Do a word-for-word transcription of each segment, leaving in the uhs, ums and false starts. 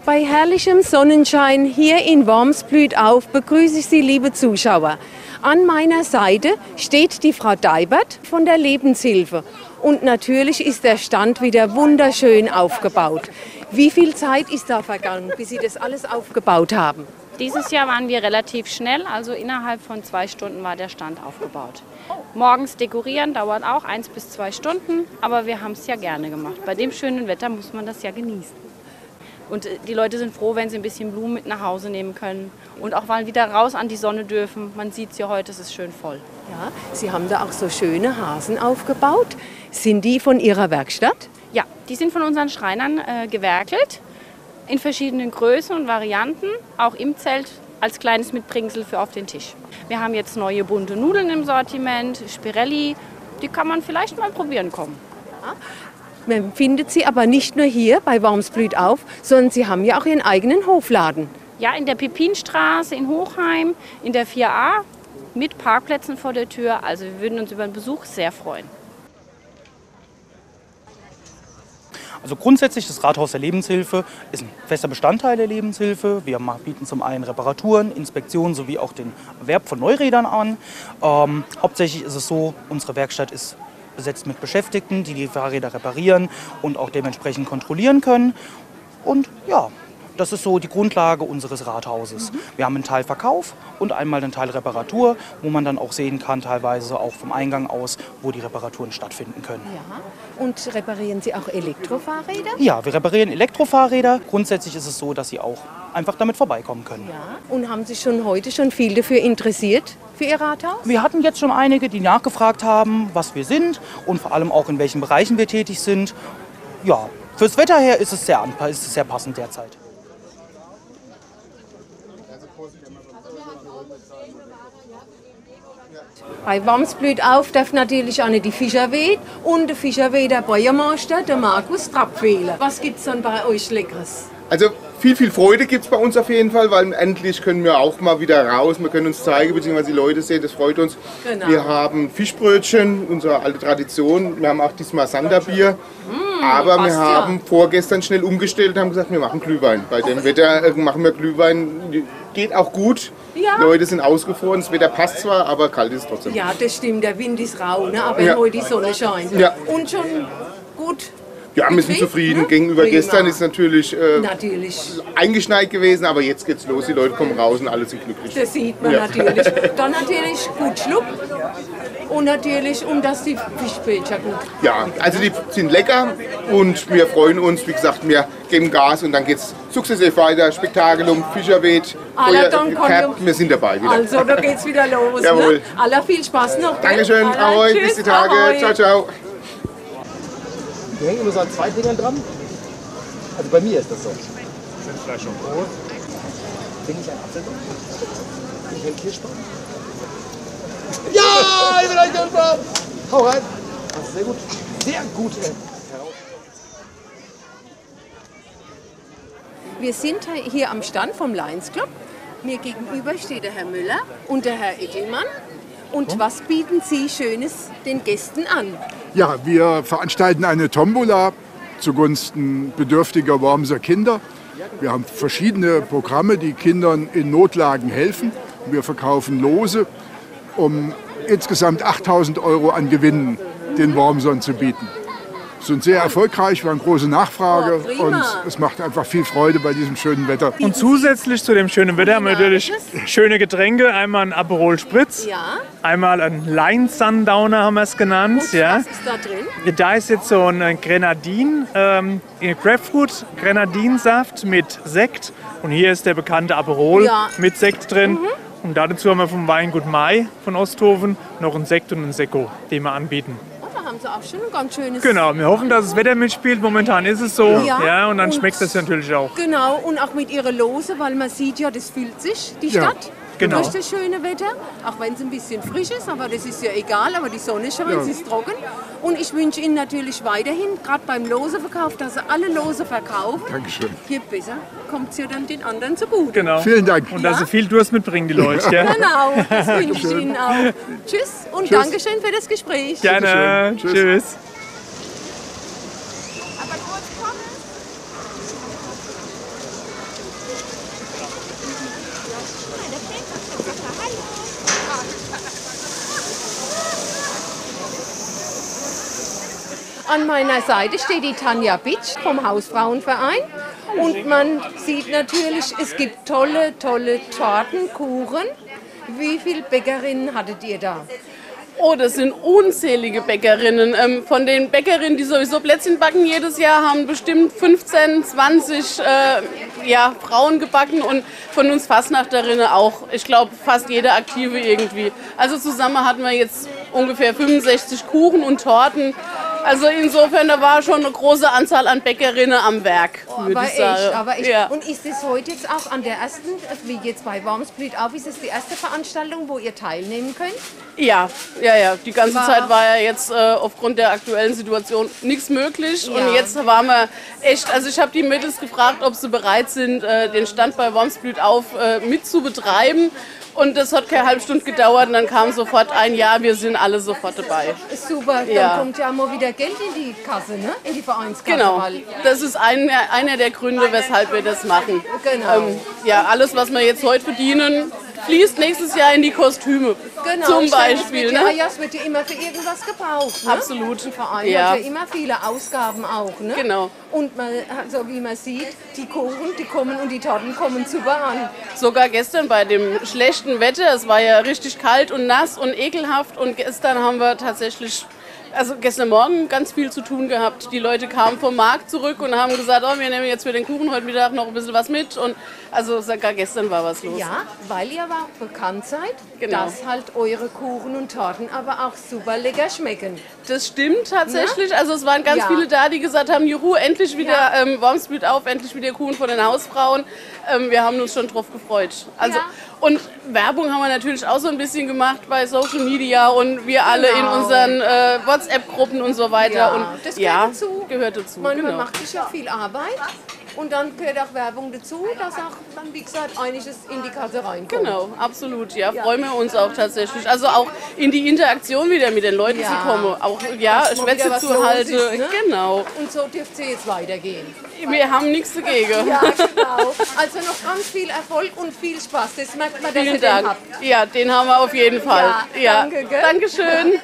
Bei herrlichem Sonnenschein hier in Wormsblütauf begrüße ich Sie, liebe Zuschauer. An meiner Seite steht die Frau Deibert von der Lebenshilfe. Und natürlich ist der Stand wieder wunderschön aufgebaut. Wie viel Zeit ist da vergangen, bis Sie das alles aufgebaut haben? Dieses Jahr waren wir relativ schnell, also innerhalb von zwei Stunden war der Stand aufgebaut. Morgens dekorieren dauert auch eins bis zwei Stunden, aber wir haben es ja gerne gemacht. Bei dem schönen Wetter muss man das ja genießen. Und die Leute sind froh, wenn sie ein bisschen Blumen mit nach Hause nehmen können und auch mal wieder raus an die Sonne dürfen. Man sieht es ja heute, es ist schön voll. Ja, Sie haben da auch so schöne Hasen aufgebaut. Sind die von Ihrer Werkstatt? Ja, die sind von unseren Schreinern äh, gewerkelt, in verschiedenen Größen und Varianten, auch im Zelt als kleines Mitbringsel für auf den Tisch. Wir haben jetzt neue bunte Nudeln im Sortiment, Spirelli, die kann man vielleicht mal probieren kommen. Ja. Man findet sie aber nicht nur hier bei Wormsblütauf, sondern Sie haben ja auch Ihren eigenen Hofladen. Ja, in der Pepinstraße in Hochheim, in der vier a, mit Parkplätzen vor der Tür. Also wir würden uns über einen Besuch sehr freuen. Also grundsätzlich, das Rathaus der Lebenshilfe ist ein fester Bestandteil der Lebenshilfe. Wir bieten zum einen Reparaturen, Inspektionen sowie auch den Erwerb von Neurädern an. Ähm, hauptsächlich ist es so, unsere Werkstatt ist besetzt mit Beschäftigten, die die Fahrräder reparieren und auch dementsprechend kontrollieren können. Und ja, das ist so die Grundlage unseres Rathauses. Mhm. Wir haben einen Teil Verkauf und einmal einen Teil Reparatur, wo man dann auch sehen kann, teilweise auch vom Eingang aus, wo die Reparaturen stattfinden können. Ja. Und reparieren Sie auch Elektrofahrräder? Ja, wir reparieren Elektrofahrräder. Grundsätzlich ist es so, dass Sie auch einfach damit vorbeikommen können. Ja. Und haben sich schon heute schon viel dafür interessiert, für Ihr Rathaus? Wir hatten jetzt schon einige, die nachgefragt haben, was wir sind und vor allem auch in welchen Bereichen wir tätig sind. Ja, fürs Wetter her ist es sehr, ist es sehr passend derzeit. Bei Wormsblütauf darf natürlich auch nicht die Fischerweht und der Fischerweht der Bäuermeister, der Markus Trapp, fehlen. Was gibt es dann bei euch Leckeres? Also viel, viel Freude gibt es bei uns auf jeden Fall, weil endlich können wir auch mal wieder raus. Wir können uns zeigen, beziehungsweise die Leute sehen, das freut uns. Genau. Wir haben Fischbrötchen, unsere alte Tradition. Wir haben auch diesmal Sanderbier. Mmh, aber wir haben ja. vorgestern schnell umgestellt und haben gesagt, wir machen Glühwein. Bei dem Wetter äh, machen wir Glühwein. Geht auch gut. Ja. Leute sind ausgefroren, das Wetter passt zwar, aber kalt ist es trotzdem. Ja, das stimmt, der Wind ist rau, ne? Aber ja. heute die Sonne scheint. Ja. Und schon gut. Ja, wir sind zufrieden. Ne? Gegenüber Prima. Gestern ist natürlich, äh, natürlich eingeschneit gewesen, aber jetzt geht's los. Die Leute kommen raus und alle sind glücklich. Das sieht man ja. natürlich. Dann natürlich gut Schluck und natürlich, und dass die Fischbrötchen gut. Ja, also die sind lecker und wir freuen uns. Wie gesagt, wir geben Gas und dann geht's sukzessive weiter. Spektakulum, Fischerweht, Feuer, wir sind dabei wieder. Also, da geht's wieder los. Jawohl. Ne? Aller viel Spaß noch. Dankeschön, ahoi, bis die Tage. Ahoi. Ciao, ciao. Die hängen immer so an zwei Dingern dran. Also bei mir ist das so. Sind Fleisch und Brot. Bin ich ein Apfel? Bin ich ein Kirschbaum? Ja, ich bin ein Kirschbaum! Hau rein! Das ist sehr gut. Sehr gut, ey. Wir sind hier am Stand vom Lions Club. Mir gegenüber steht der Herr Müller und der Herr Ettelmann. Und was bieten Sie Schönes den Gästen an? Ja, wir veranstalten eine Tombola zugunsten bedürftiger Wormser Kinder. Wir haben verschiedene Programme, die Kindern in Notlagen helfen. Wir verkaufen Lose, um insgesamt achttausend Euro an Gewinnen den Wormsern zu bieten. Wir sind sehr erfolgreich, wir haben große Nachfrage oh, und es macht einfach viel Freude bei diesem schönen Wetter. Und zusätzlich zu dem schönen Wetter haben wir natürlich schöne Getränke. Einmal ein Aperol Spritz, ja. einmal ein Lions Sundowner haben wir es genannt. Und ja. was ist da drin? Da ist jetzt so ein Grenadin, ähm, Grapefruit Grenadinsaft mit Sekt. Und hier ist der bekannte Aperol ja. mit Sekt drin. Mhm. Und dazu haben wir vom Weingut Mai von Osthofen noch einen Sekt und einen Sekko, den wir anbieten. Haben Sie auch schon ein ganz schönes... Genau, wir hoffen, dass das Wetter mitspielt. Momentan ist es so. Ja, ja und dann und schmeckt das natürlich auch. Genau, und auch mit Ihrer Lose, weil man sieht ja, das fühlt sich, die ja, Stadt. Genau. Durch das schöne Wetter, auch wenn es ein bisschen frisch ist, aber das ist ja egal, aber die Sonne scheint, ja. es ist trocken. Und ich wünsche Ihnen natürlich weiterhin, gerade beim Loseverkauf, dass Sie alle Lose verkaufen. Dankeschön. Je besser kommt es ja dann den anderen zugute. Genau. Vielen Dank. Und dass Sie viel Durst mitbringen, die Leute. Ja? Genau, das wünsche ich Ihnen auch. Tschüss und Tschüss. Dankeschön für das Gespräch. Gerne. Tschüss. Tschüss. An meiner Seite steht die Tanja Bitsch vom Hausfrauenverein. Und man sieht natürlich, es gibt tolle, tolle Torten, Kuchen. Wie viele Bäckerinnen hattet ihr da? Oh, das sind unzählige Bäckerinnen. Ähm, von den Bäckerinnen, die sowieso Plätzchen backen jedes Jahr, haben bestimmt fünfzehn, zwanzig äh, ja, Frauen gebacken und von uns Fastnachterinnen auch. Ich glaube, fast jede Aktive irgendwie. Also zusammen hatten wir jetzt ungefähr fünfundsechzig Kuchen und Torten. Also insofern, da war schon eine große Anzahl an Bäckerinnen am Werk, Oh, würde aber ich sagen. echt, aber echt. Ja. Und ist es heute jetzt auch an der ersten, wie jetzt bei Worms blüht auf, ist es die erste Veranstaltung, wo ihr teilnehmen könnt? Ja, ja, ja. Die ganze War- Zeit war ja jetzt äh, aufgrund der aktuellen Situation nichts möglich. Ja. Und jetzt waren wir echt, also ich habe die Mädels gefragt, ob sie bereit sind, äh, den Stand bei Worms blüht auf äh, mit zu betreiben. Und das hat keine halbe Stunde gedauert und dann kam sofort ein Ja, wir sind alle sofort dabei. Super, dann Ja. kommt ja mal wieder Geld in die Kasse, ne? In die Vereinskasse. Genau, weil- das ist ein, einer der Gründe, weshalb wir das machen. Genau. Ähm, ja, alles, was wir jetzt heute verdienen, fließt nächstes Jahr in die Kostüme. Genau, Zum ich denke, es Beispiel. wird ja, Ne? ja, es wird ja immer für irgendwas gebraucht. Ne? Absolut. Ein Verein Ja. hat ja immer viele Ausgaben auch. Ne? Genau. Und man, also wie man sieht, die Kuchen, die kommen und die Torten kommen super an. Sogar gestern bei dem schlechten Wetter, es war ja richtig kalt und nass und ekelhaft und gestern haben wir tatsächlich, also gestern Morgen ganz viel zu tun gehabt. Die Leute kamen vom Markt zurück und haben gesagt, oh, wir nehmen jetzt für den Kuchen heute Mittag noch ein bisschen was mit und also sogar gestern war was los. Ja, weil ihr aber auch bekannt seid, Genau. dass halt eure Kuchen und Torten aber auch super lecker schmecken. Das stimmt tatsächlich. Also es waren ganz Ja. viele da, die gesagt haben, juhu, endlich wieder Ja. ähm, Worms blüht auf, endlich wieder Kuchen von den Hausfrauen. Ähm, wir haben uns schon drauf gefreut. Also, Ja. Und Werbung haben wir natürlich auch so ein bisschen gemacht bei Social Media und wir alle in Genau. unseren äh, WhatsApp-Gruppen und so weiter. Ja, und das gehört ja, dazu. gehört dazu. Man, man Genau. macht sich ja viel Arbeit und dann gehört auch Werbung dazu, dass auch dann, wie gesagt, einiges in die Kasse reinkommt. Genau, absolut. Ja, freuen wir uns auch tatsächlich. Also auch in die Interaktion wieder mit den Leuten Ja. zu kommen. Auch ja, Dass mal wieder Schwätze was zu los halten. ist, ne? Genau. Und so dürft ihr jetzt weitergehen. Wir haben nichts dagegen. Ja, genau. Also noch ganz viel Erfolg und viel Spaß. Das merkt man, dass ihr Vielen den Dank. habt. Ja, den haben wir auf jeden Fall. Ja, danke, gell? Dankeschön.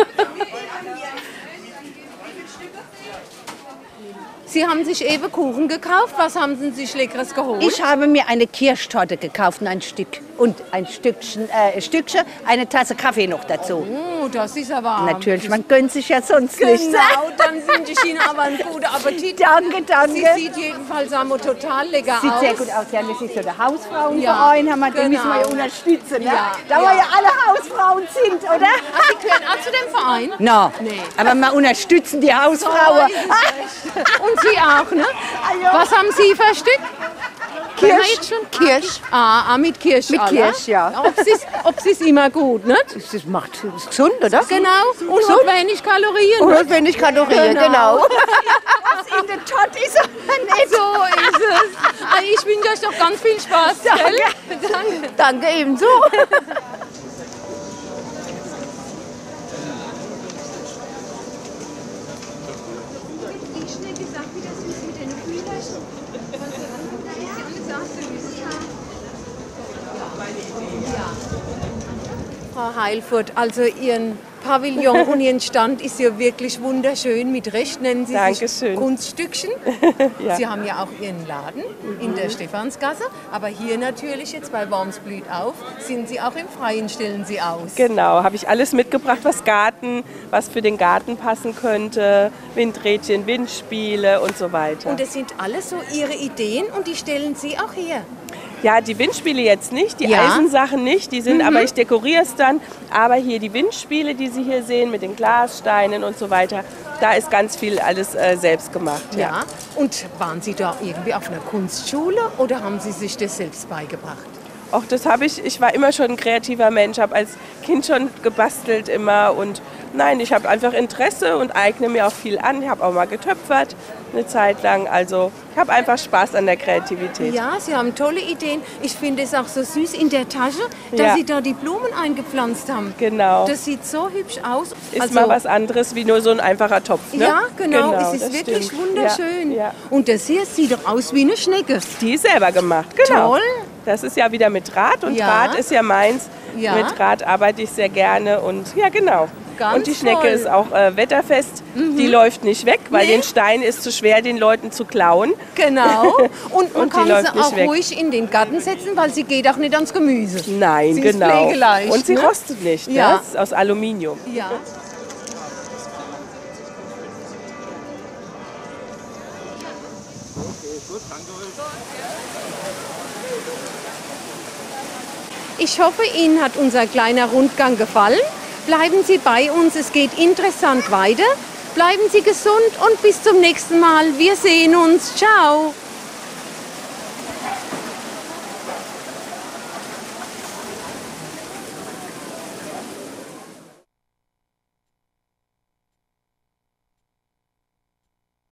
Sie haben sich eben Kuchen gekauft. Was haben Sie sich Leckeres geholt? Ich habe mir eine Kirschtorte gekauft und ein Stück und ein Stückchen, äh, Stückchen, eine Tasse Kaffee noch dazu. Oh, das ist aber... Natürlich, man gönnt sich ja sonst nichts. Genau, dann wünsche ich Ihnen aber einen guten Appetit. Danke, danke. Sie sieht jedenfalls einmal total lecker Sieht aus. sehr gut aus. Ja, das ist so der Hausfrauenverein, Ja, haben wir, den genau. müssen wir ja unterstützen. Ne? Ja, da wir ja. ja alle Hausfrauen sind, oder? Ah, Sie gehören auch zu dem Verein? No. Nee. Aber wir unterstützen die Hausfrauen. Und Sie auch, ne? Was haben Sie für ein Stück? Kirsch. Kirsch. Ah, ah, mit Kirsch. Mit alle. Kirsch, ja. Ob es ist, ob es ist immer gut, ne? Das macht das ist gesund, oder? Genau. Und hat wenig Kalorien. Und ne? hat wenig Kalorien, Genau. genau. Was in der Torte ist aber nicht. So ist es. Ah, Ich wünsche euch doch ganz viel Spaß. Gell? Danke. Danke ebenso. Frau Heilfurt, also Ihren Pavillon und Ihren Stand ist ja wirklich wunderschön. Mit Recht nennen Sie sich Dankeschön. Kunststückchen. Ja. Sie haben ja auch Ihren Laden in der Stephansgasse, aber hier natürlich jetzt bei Worms blüht auf, sind Sie auch im Freien, stellen Sie aus. Genau, habe ich alles mitgebracht, was Garten, was für den Garten passen könnte, Windrädchen, Windspiele und so weiter. Und das sind alles so Ihre Ideen und die stellen Sie auch her. Ja, die Windspiele jetzt nicht, die Ja. Eisensachen nicht, die sind, aber ich dekoriere es dann. Aber hier die Windspiele, die Sie hier sehen mit den Glassteinen und so weiter, da ist ganz viel alles äh, selbst gemacht. Ja. Ja. Und waren Sie da irgendwie auf einer Kunstschule oder haben Sie sich das selbst beigebracht? Auch das habe ich, ich war immer schon ein kreativer Mensch, habe als Kind schon gebastelt immer und nein, ich habe einfach Interesse und eigne mir auch viel an. Ich habe auch mal getöpfert eine Zeit lang, also ich habe einfach Spaß an der Kreativität. Ja, Sie haben tolle Ideen. Ich finde es auch so süß in der Tasche, dass Ja. Sie da die Blumen eingepflanzt haben. Genau. Das sieht so hübsch aus. Ist mal was anderes wie nur so ein einfacher Topf. Ne? Ja, genau. Es ist das wirklich stimmt. wunderschön. Ja, ja. Und das hier sieht doch aus wie eine Schnecke. Die ist selber gemacht, genau. Toll. Das ist ja wieder mit Draht und Ja. Draht ist ja meins. Ja. Mit Draht arbeite ich sehr gerne und ja, genau. Ganz und die Schnecke toll. ist auch äh, wetterfest. Mhm. Die läuft nicht weg, weil Nee. den Stein ist zu schwer, den Leuten zu klauen. Genau. Und man Und die kann läuft sie nicht auch weg. ruhig in den Garten setzen, weil sie geht auch nicht ans Gemüse. Nein, sie ist genau. pflegeleicht, Und sie ne? rostet nicht. Ja. Ne? Das ist aus Aluminium. Ja. Ich hoffe, Ihnen hat unser kleiner Rundgang gefallen. Bleiben Sie bei uns, es geht interessant weiter. Bleiben Sie gesund und bis zum nächsten Mal. Wir sehen uns. Ciao.